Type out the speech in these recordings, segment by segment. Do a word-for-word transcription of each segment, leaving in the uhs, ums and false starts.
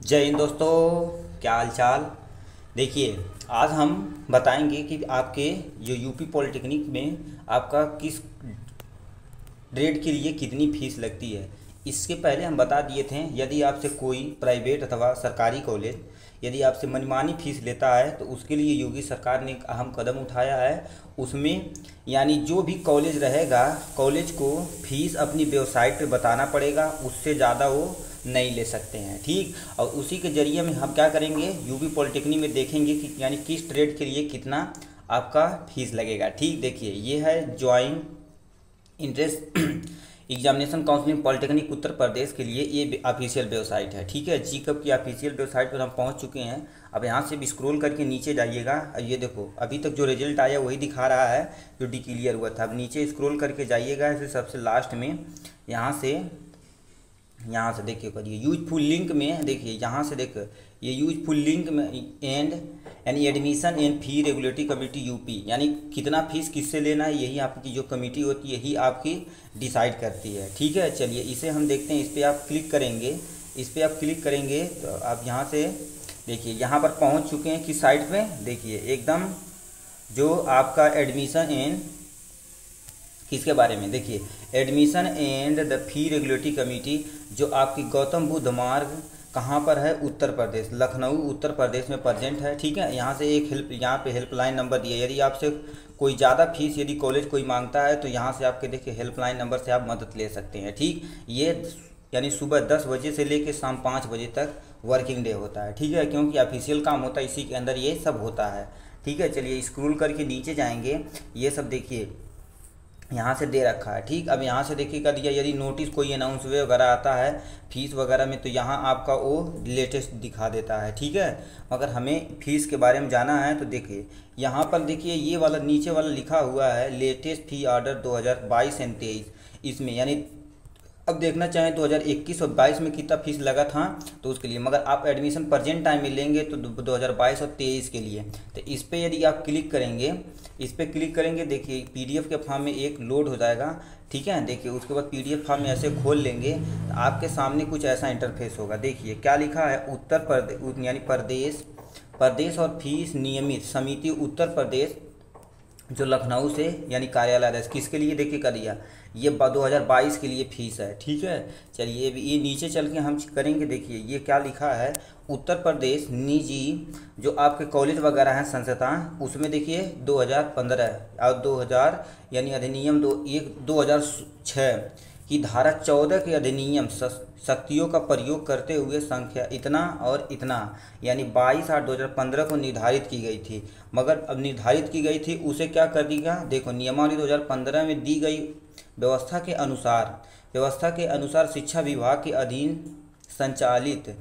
जय हिंद दोस्तों, क्या हाल चाल। देखिए, आज हम बताएंगे कि आपके जो यूपी पॉलिटेक्निक में आपका किस ग्रेड के लिए कितनी फीस लगती है। इसके पहले हम बता दिए थे, यदि आपसे कोई प्राइवेट अथवा सरकारी कॉलेज यदि आपसे मनमानी फीस लेता है तो उसके लिए योगी सरकार ने एक अहम कदम उठाया है। उसमें यानी जो भी कॉलेज रहेगा, कॉलेज को फीस अपनी वेबसाइट पे बताना पड़ेगा, उससे ज़्यादा वो नहीं ले सकते हैं। ठीक, और उसी के जरिए में हम क्या करेंगे, यूपी पॉलिटेक्निक में देखेंगे कि यानी किस ट्रेड के लिए कितना आपका फीस लगेगा। ठीक, देखिए ये है joint entrance examination counselling polytechnic Uttar Pradesh के लिए ये ऑफिशियल वेबसाइट है। ठीक है, जी कब की ऑफिशियल वेबसाइट पर हम पहुंच चुके हैं। अब यहाँ से भी स्क्रॉल करके नीचे जाइएगा, ये देखो अभी तक जो रिजल्ट आया वही दिखा रहा है जो डिक्लियर हुआ था। अब नीचे स्क्रॉल करके जाइएगा, फिर सबसे लास्ट में यहाँ से यहाँ से देखिए करिए यूजफुल लिंक में, देखिए यहाँ से देखिए ये यूजफुल लिंक में एंड यानी admission and fee regulatory committee UP, यानी कितना फीस किससे लेना है, यही आपकी जो कमेटी होती है यही आपकी डिसाइड करती है। ठीक है, चलिए इसे हम देखते हैं। इस पर आप क्लिक करेंगे, इस पर आप क्लिक करेंगे तो आप यहाँ से देखिए यहाँ पर पहुँच चुके हैं किस साइट पे। देखिए एकदम जो आपका एडमिशन एंड किसके बारे में, देखिए admission and the fee regulatory committee जो आपकी गौतम बुद्ध मार्ग कहाँ पर है, उत्तर प्रदेश, लखनऊ उत्तर प्रदेश में प्रेजेंट है। ठीक है, यहाँ से एक हेल्प यहाँ पे हेल्पलाइन नंबर दिया, यदि आपसे कोई ज़्यादा फीस यदि कॉलेज कोई मांगता है तो यहाँ से आपके देखिए हेल्पलाइन नंबर से आप मदद ले सकते हैं। ठीक, ये यानी सुबह दस बजे से लेकर शाम पाँच बजे तक वर्किंग डे होता है। ठीक है, क्योंकि ऑफिशियल काम होता है, इसी के अंदर ये सब होता है। ठीक है, चलिए स्क्रॉल करके नीचे जाएंगे, ये सब देखिए यहाँ से दे रखा है। ठीक, अब यहाँ से देखिए कर दिया, यदि नोटिस कोई अनाउंस वगैरह आता है फीस वगैरह में तो यहाँ आपका वो लेटेस्ट दिखा देता है। ठीक है, मगर हमें फीस के बारे में जाना है तो देखिए यहाँ पर देखिए ये वाला नीचे वाला लिखा हुआ है लेटेस्ट फी ऑर्डर दो हज़ार बाईस एंड तेईस, इसमें यानी अब देखना चाहें दो हज़ार इक्कीस और बाईस में कितना फीस लगा था तो उसके लिए, मगर आप एडमिशन प्रेजेंट टाइम में लेंगे तो दो हज़ार बाईस और तेईस के लिए। तो इस पर यदि आप क्लिक करेंगे, इस पर क्लिक करेंगे देखिए पीडीएफ के फॉर्म में एक लोड हो जाएगा। ठीक है, देखिए उसके बाद पीडीएफ फॉर्म में ऐसे खोल लेंगे तो आपके सामने कुछ ऐसा इंटरफेस होगा। देखिए क्या लिखा है, उत्तर प्रदेश यानी प्रदेश प्रदेश और फीस नियमित समिति उत्तर प्रदेश जो लखनऊ से यानी कार्यालय है, किसके लिए देखिए कर दिया, ये दो हज़ार बाईस के लिए फीस है। ठीक है, चलिए ये नीचे चल के हम करेंगे। देखिए ये क्या लिखा है, उत्तर प्रदेश निजी जो आपके कॉलेज वगैरह हैं संस्थान, उसमें देखिए दो हज़ार पंद्रह और दो हज़ार यानी अधिनियम दो एक दो हज़ार छः की धारा चौदह के अधिनियम शक्तियों का प्रयोग करते हुए संख्या इतना और इतना यानी बाईस आठ दो हज़ार पंद्रह को निर्धारित की गई थी। मगर अब निर्धारित की गई थी उसे क्या कर दिया, देखो नियमावली दो हज़ार पंद्रह में दी गई व्यवस्था के अनुसार व्यवस्था के अनुसार शिक्षा विभाग के अधीन संचालित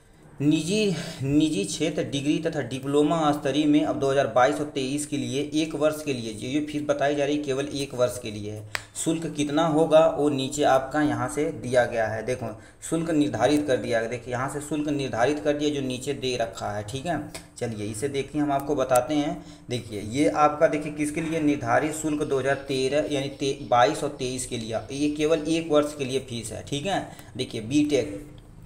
निजी निजी क्षेत्र डिग्री तथा डिप्लोमा स्तरीय में अब दो हज़ार बाईस और तेईस के लिए एक वर्ष के लिए ये फीस बताई जा रही है, केवल एक वर्ष के लिए है। शुल्क कितना होगा वो नीचे आपका यहाँ से दिया गया है, देखो शुल्क निर्धारित कर दिया गया, देखिए यहाँ से शुल्क निर्धारित कर दिया जो नीचे दे रखा है। ठीक है, चलिए इसे देखिए हम आपको बताते हैं। देखिए ये आपका देखिए किसके लिए निर्धारित शुल्क दो हज़ार तेरह यानी बाईस और तेईस के लिए, ये केवल एक वर्ष के लिए फीस है। ठीक है, देखिए बी टेक,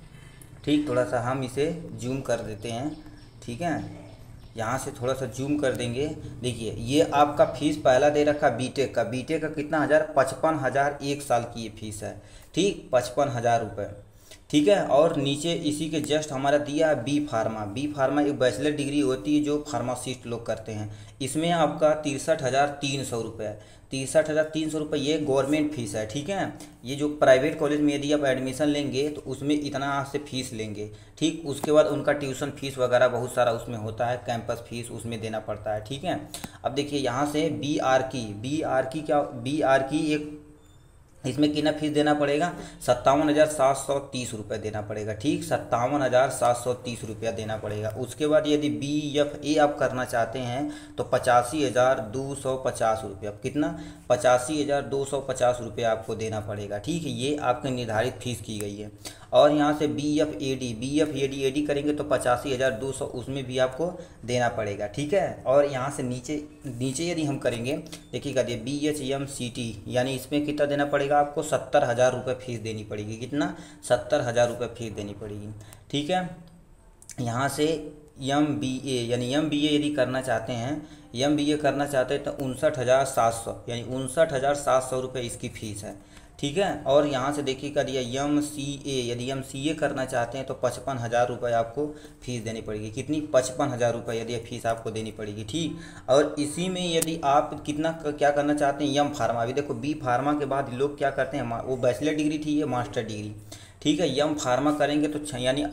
ठीक थोड़ा सा हम इसे जूम कर देते हैं। ठीक है, यहाँ से थोड़ा सा जूम कर देंगे। देखिए ये आपका फीस पहला दे रखा बीटेक का, बीटेक का कितना हज़ार पचपन हज़ार एक साल की ये फीस है। ठीक, पचपन हज़ार रुपये। ठीक है, और नीचे इसी के जस्ट हमारा दिया है बी फार्मा। बी फार्मा एक बैचलर डिग्री होती है जो फार्मासिस्ट लोग करते हैं, इसमें आपका तिरसठ हज़ार तीन सौ रुपये तिरसठ हज़ार तीन सौ रुपये ये गवर्नमेंट फीस है। ठीक है, ये जो प्राइवेट कॉलेज में यदि आप एडमिशन लेंगे तो उसमें इतना आपसे फीस लेंगे। ठीक, उसके बाद उनका ट्यूशन फीस वगैरह बहुत सारा उसमें होता है, कैंपस फीस उसमें देना पड़ता है। ठीक है, अब देखिए यहाँ से बी आर की बी आर की क्या बी आर की एक इसमें कितना फीस देना पड़ेगा, सत्तावन हज़ार सात सौ तीस रुपये देना पड़ेगा। ठीक, सत्तावन हज़ार सात सौ तीस रुपया देना पड़ेगा। उसके बाद यदि बी एफ ए आप करना चाहते हैं तो पचासी हज़ार दो सौ पचास रुपया, कितना पचासी हज़ार दो सौ पचास रुपया आपको देना पड़ेगा। ठीक है, ये आपके निर्धारित फीस की गई है। और यहाँ से B F A D B F A D A D करेंगे तो पचासी हज़ार दो सौ उसमें भी आपको देना पड़ेगा। ठीक है, और यहाँ से नीचे नीचे यदि हम करेंगे देखिएगा ये B H M C T यानी इसमें कितना देना पड़ेगा आपको, सत्तर हज़ार रुपये फीस देनी पड़ेगी। कितना, सत्तर हज़ार रुपये फीस देनी पड़ेगी। ठीक है, यहाँ से एम बी ए यानी एम बी ए यदि करना चाहते हैं, एम बी ए करना चाहते हैं तो उनसठ हज़ार सात सौ यानी उनसठ हज़ार सात सौ रुपये इसकी फ़ीस है, ठीक है। और यहाँ से देखिए कर दिया एम सी ए, यदि एम सी ए करना चाहते हैं तो पचपन हज़ार रुपये आपको फ़ीस देनी पड़ेगी। कितनी? पचपन हज़ार रुपये यदि फ़ीस आपको देनी पड़ेगी, ठीक। और इसी में यदि आप कितना क्या करना चाहते हैं, एम फार्मा, अभी देखो बी फार्मा के बाद लोग क्या करते हैं, वो बैचलर डिग्री थी, ये मास्टर डिग्री, ठीक है। एम फार्मा करेंगे तो यानी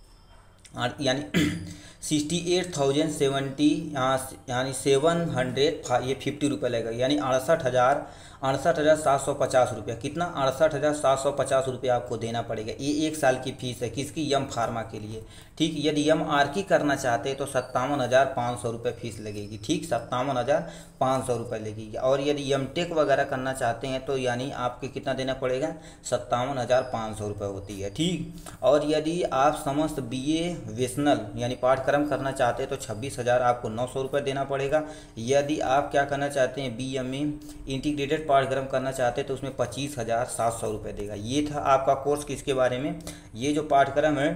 यानी सिक्सटी एट थाउजेंड सेवेंटी यानी सेवन हंड्रेड ये फिफ्टी रुपये लगेगा, यानी अड़सठ हज़ार अड़सठ हज़ार सात सौ पचास रुपया। कितना? अड़सठ हज़ार सात सौ पचास रुपया आपको देना पड़ेगा। ये एक साल की फ़ीस है किसकी? यम फार्मा के लिए, ठीक। यदि यम आर की करना चाहते हैं तो सत्तावन हज़ार पाँच सौ रुपये फीस लगेगी, ठीक, सत्तावन हज़ार पाँच सौ रुपये लगेगी। और यदि यम टेक वगैरह करना चाहते हैं तो यानी आपके कितना देना पड़ेगा? सत्तावन हज़ार पाँच सौ रुपये होती है, ठीक। और यदि आप समस्त बी ए वेशनल यानी पाठ्यक्रम करना चाहते हैं तो छब्बीस हज़ार आपको नौ सौ रुपये देना पड़ेगा। यदि आप क्या करना चाहते हैं, बी एम ए इंटीग्रेटेड पाठ्यक्रम करना चाहते हैं तो उसमें पच्चीस हज़ार सात सौ रुपये देगा। ये था आपका कोर्स किसके बारे में, ये जो पाठ्यक्रम है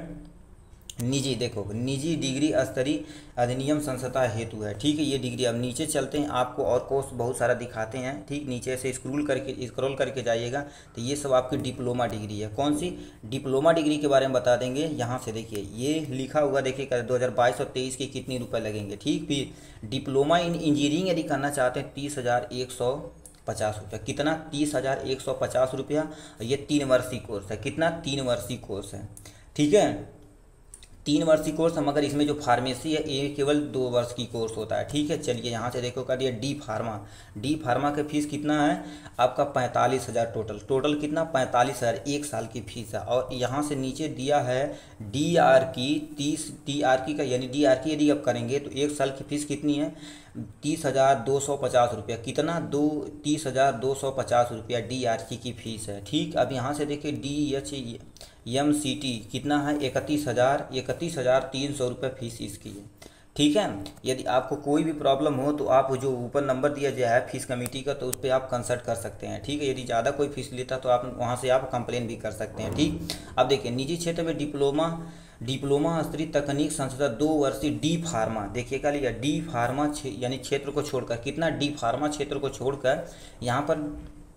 निजी, देखो निजी डिग्री स्तरीय अधिनियम संस्थाता हेतु है, ठीक है। ये डिग्री, अब नीचे चलते हैं, आपको और कोर्स बहुत सारा दिखाते हैं, ठीक। नीचे से स्क्रॉल करके स्क्रॉल करके जाइएगा तो ये सब आपकी डिप्लोमा डिग्री है। कौन सी? डिप्लोमा डिग्री के बारे में बता देंगे। यहाँ से देखिए ये लिखा हुआ, देखिए दो हज़ार बाईस और तेईस के कितने रुपये लगेंगे, ठीक। फिर डिप्लोमा इन इंजीनियरिंग यदि करना चाहते हैं तीस हज़ार एक सौ पचास रुपया। कितना? तीस हज़ार एक सौ पचास रुपया। ये तीन वर्षीय कोर्स है। कितना? तीन वर्षीय कोर्स है, ठीक है। तीन वर्षीय कोर्स, मगर इसमें जो फार्मेसी है ये केवल दो वर्ष की कोर्स होता है, ठीक है। चलिए यहाँ से देखो कर दिया डी फार्मा। डी फार्मा की फीस कितना है आपका? पैंतालीस हज़ार टोटल। टोटल कितना? पैंतालीस हज़ार एक साल की फीस है। और यहाँ से नीचे दिया है डी आर की तीस डी आर की का, यानी डी आर की यदि आप करेंगे तो एक साल की फीस कितनी है? तीस हज़ार दो सौ पचास रुपया। कितना? दो तीस हज़ार दो सौ पचास रुपया डी आर की की फीस है, ठीक। अब यहाँ से देखिए D H M C T कितना है? इकतीस हज़ार इकतीस हज़ार तीन सौ रुपये फीस इसकी है, ठीक है। यदि आपको कोई भी प्रॉब्लम हो तो आप जो ऊपर नंबर दिया गया है फीस कमेटी का, तो उस पर आप कंसल्ट कर सकते हैं, ठीक है। यदि ज़्यादा कोई फीस लेता तो आप वहाँ से आप कंप्लेन भी कर सकते हैं, ठीक। अब देखिए निजी क्षेत्र में डिप्लोमा डिप्लोमा स्तरीय तकनीक संस्था दो वर्षीय डी फार्मा, देखिए क्या लिया? डी फार्मा यानी क्षेत्र को छोड़कर, कितना? डी फार्मा क्षेत्र को छोड़कर यहाँ पर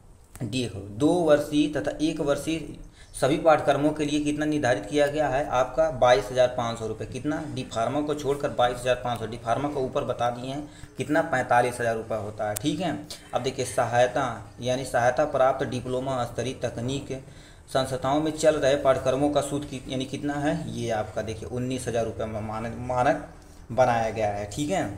डी हो दो वर्षीय तथा एक वर्षीय सभी पाठ्यक्रमों के लिए कितना निर्धारित किया गया है आपका? बाईस हज़ार पाँच सौ रुपये। कितना? डी फार्मा को छोड़कर बाईस हज़ार पाँच सौ। डी फार्मा को ऊपर बता दिए हैं कितना? पैंतालीस हज़ार रुपये होता है, ठीक है। अब देखिए सहायता यानी सहायता प्राप्त डिप्लोमा स्तरीय तकनीक संस्थाओं में चल रहे पाठ्यक्रमों का सूत्र की, यानी कितना है? ये आपका देखिए उन्नीस हज़ार रुपये में मानक मानक बनाया गया है, ठीक है।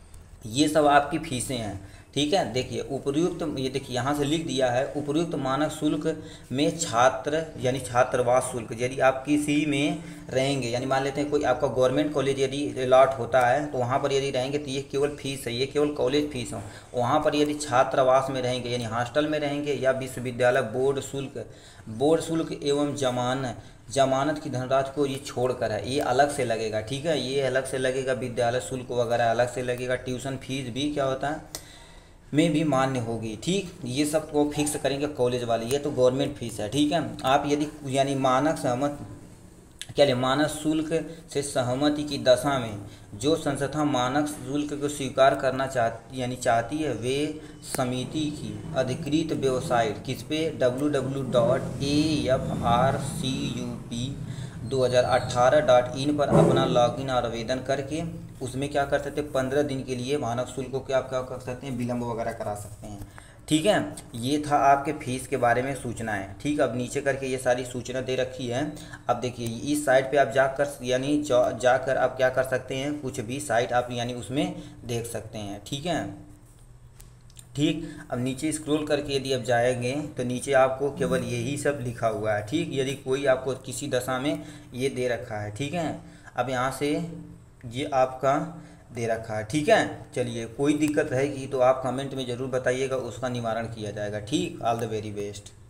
ये सब आपकी फीसें हैं, ठीक है। देखिए उपयुक्त, ये देखिए यहाँ से लिख दिया है उपयुक्त मानक शुल्क में छात्र यानी छात्रावास शुल्क, यदि आप किसी में रहेंगे, यानी मान लेते हैं कोई आपका गवर्नमेंट कॉलेज यदि अलॉट होता है तो वहाँ पर यदि रहेंगे तो ये केवल फीस है, ये केवल कॉलेज फीस हो। वहाँ पर यदि छात्रावास में रहेंगे यानी हॉस्टल में रहेंगे या विश्वविद्यालय बोर्ड शुल्क बोर्ड शुल्क एवं जमान जमानत की धनराशि को ये छोड़कर है, ये अलग से लगेगा, ठीक है। ये अलग से लगेगा, विद्यालय शुल्क वगैरह अलग से लगेगा, ट्यूशन फीस भी क्या होता है में भी मान्य होगी, ठीक। ये सब को फिक्स करेंगे कॉलेज वाले, ये तो गवर्नमेंट फीस है, ठीक है। आप यदि यानी मानक सहमत क्या ले मानक शुल्क से सहमति की दशा में जो संस्था मानक शुल्क को स्वीकार करना चाहती यानी चाहती है, वे समिति की अधिकृत वेबसाइट किस पे? W W W dot A F R C U P दो हज़ार अठारह डॉट इन पर अपना लॉगिन और आवेदन करके उसमें क्या कर सकते हैं? पंद्रह दिन के लिए मानक शुल्क को क्या क्या कर सकते हैं? विलम्ब वगैरह करा सकते हैं, ठीक है। ये था आपके फीस के बारे में सूचनाएं, ठीक। अब नीचे करके ये सारी सूचना दे रखी है। अब देखिए इस साइट पे आप जाकर यानी जा, जाकर आप क्या कर सकते हैं? कुछ भी साइट आप यानी उसमें देख सकते हैं, ठीक है, ठीक। अब नीचे स्क्रॉल करके यदि आप जाएंगे तो नीचे आपको केवल यही सब लिखा हुआ है, ठीक। यदि कोई आपको किसी दशा में ये दे रखा है, ठीक है। अब यहाँ से ये आपका दे रखा है, ठीक है। चलिए कोई दिक्कत रहेगी तो आप कमेंट में ज़रूर बताइएगा, उसका निवारण किया जाएगा, ठीक। All the very best.